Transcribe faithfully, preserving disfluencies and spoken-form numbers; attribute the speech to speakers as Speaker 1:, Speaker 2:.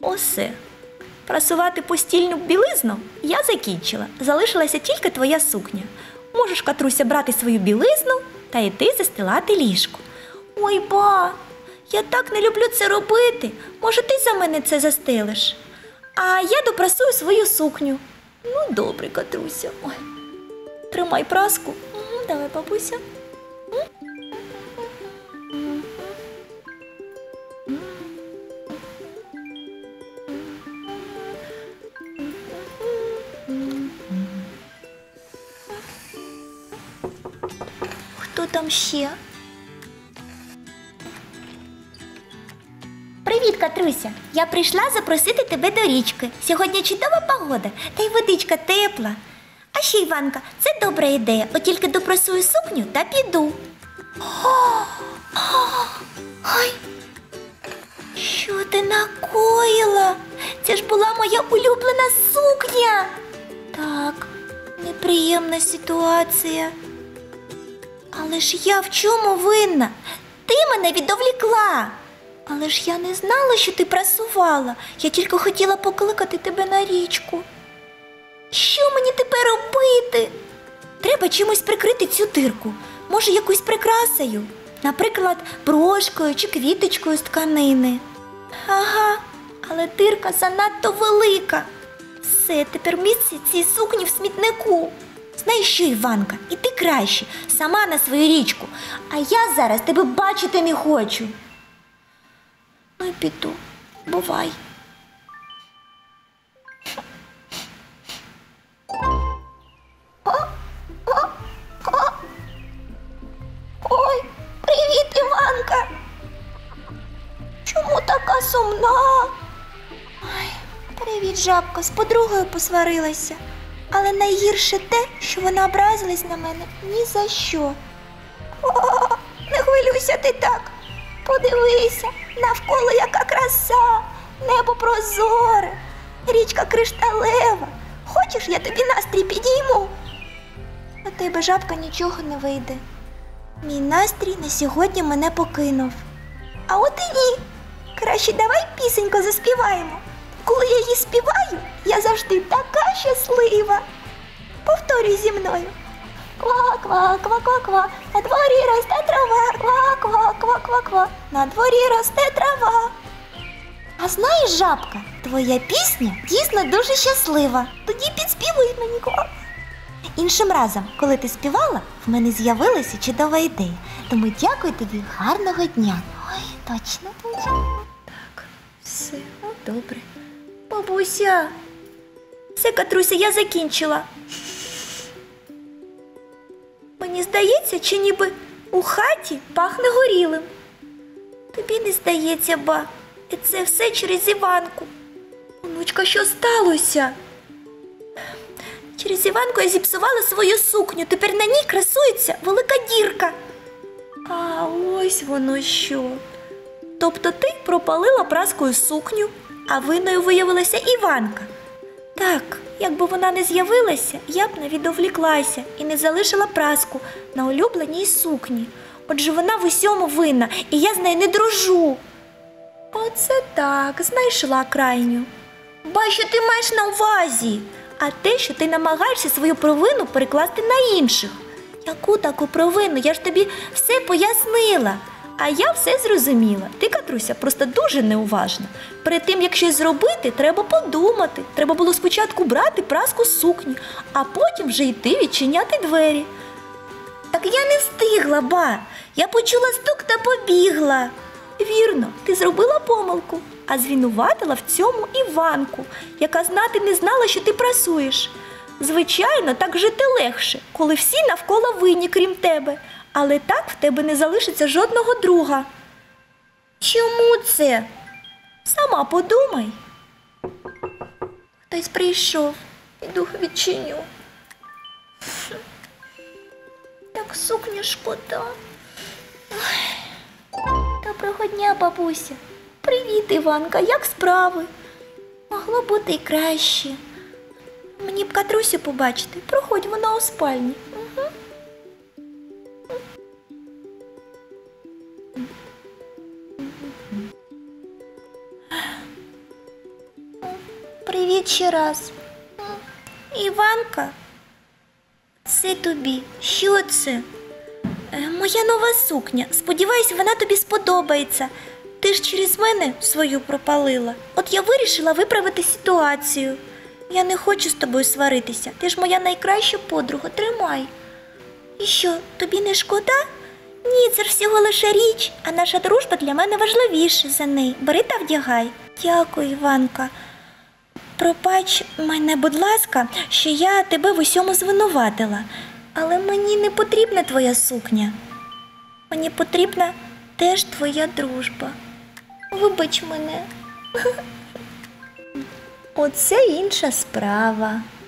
Speaker 1: Усе. Прасувати постільну білизну я закінчила. Залишилася тільки твоя сукня. Можеш, Катруся, брати свою білизну та йти застилати ліжко. Ой, ба, я так не люблю це робити. Може, ти за мене це застелиш? А я допрасую свою сукню. Ну, добре, Катруся. Ой. Тримай праску. Угу, давай, бабуся. Хто там ще?
Speaker 2: Привіт, Катруся! Я прийшла запросити тебе до річки. Сьогодні чудова погода, та й водичка тепла. А ще, Іванка, це добра ідея. От тільки допрасую сукню та піду.
Speaker 1: О, о, ой, що ти накоїла? Це ж була моя улюблена сукня. Так, неприємна ситуація. Але ж я в чому винна? Ти мене відволікла. Але ж я не знала, що ти прасувала. Я тільки хотіла покликати тебе на річку. Що мені тепер робити? Треба чимось прикрити цю дирку. Може, якусь прикрасою? Наприклад, брошкою чи квіточкою з тканини. Ага, але дирка занадто велика. Все, тепер місце цій сукні в смітнику. Знаєш що, Іванка, іди краще, сама на свою річку. А я зараз тебе бачити не хочу. Ну й піду. Бувай.
Speaker 2: О, о, о. Ой, привіт, Іванка!
Speaker 1: Чому така сумна? Ой, привіт, жабка, з подругою посварилася. Але найгірше те, що вона образилась на мене ні за що.
Speaker 2: О, не хвилюйся ти так. Подивися, навколо яка краса, небо прозоре, річка кришталева. Хочеш, я тобі настрій підійму?
Speaker 1: У тебе, жабка, нічого не вийде. Мій настрій на сьогодні мене покинув.
Speaker 2: А от і ні. Краще давай пісеньку заспіваємо. Коли я її співаю, я завжди така щаслива. Повторюй зі мною. Ква-ква-ква-ква-ква, на дворі росте трава. Ква-ква-ква-ква-ква, на дворі росте трава.
Speaker 1: А знаєш, жабка, твоя пісня дійсно дуже щаслива.
Speaker 2: Тоді підспівуй мені, ква.
Speaker 1: Іншим разом, коли ти співала, в мене з'явилася чудова ідея. Тому дякую тобі, гарного дня. Ой, точно, точно. Так, все, ну добре.
Speaker 2: Бабуся.
Speaker 1: Все, Катруся, я закінчила.
Speaker 2: Мені здається, чи ніби у хаті пахне горілим.
Speaker 1: Тобі не здається, ба. І це все через Іванку.
Speaker 2: Онучка, що сталося?
Speaker 1: Через Іванку я зіпсувала свою сукню. Тепер на ній красується велика дірка.
Speaker 2: А ось воно що.
Speaker 1: Тобто ти пропалила праскою сукню, а винною виявилася Іванка. Так, якби вона не з'явилася, я б не відволіклася і не залишила праску на улюбленій сукні. Отже, вона в усьому винна, і я з нею не дружу.
Speaker 2: Оце так, знайшла крайню.
Speaker 1: Ба, що ти маєш на увазі? А те, що ти намагаєшся свою провину перекласти на інших. Яку таку провину? Я ж тобі все пояснила. А я все зрозуміла. Ти, Катруся, просто дуже неуважна. Перед тим, як щось зробити, треба подумати. Треба було спочатку брати праску з сукні, а потім вже йти відчиняти двері. Так я не встигла, ба. Я почула стук та побігла. Вірно, ти зробила помилку, а звинуватила в цьому Іванку, яка знати не знала, що ти прасуєш. Звичайно, так жити легше, коли всі навколо винні, крім тебе. Але так в тебе не залишиться жодного друга.
Speaker 2: Чому це?
Speaker 1: Сама подумай.
Speaker 2: Хтось прийшов. Піду відчиню. Так сукня шкода. Доброго дня, бабуся.
Speaker 1: Привіт, Іванка, як справи?
Speaker 2: Могло бути й краще.
Speaker 1: Мені б Катрусю побачити. Проходь, вона у спальні.
Speaker 2: Угу. Привіт ще раз. Іванка, це тобі. Що це? Е, Моя нова сукня. Сподіваюсь, вона тобі сподобається. Ти ж через мене свою пропалила. От я вирішила виправити ситуацію. Я не хочу з тобою сваритися. Ти ж моя найкраща подруга. Тримай. І що, тобі не шкода? Ні, це ж всього лише річ, а наша дружба для мене важливіша за неї. Бери та вдягай. Дякую, Іванка. Пробач мене, будь ласка, що я тебе в усьому звинуватила. Але мені не потрібна твоя сукня. Мені потрібна теж твоя дружба. Вибач мене. Оце інша справа.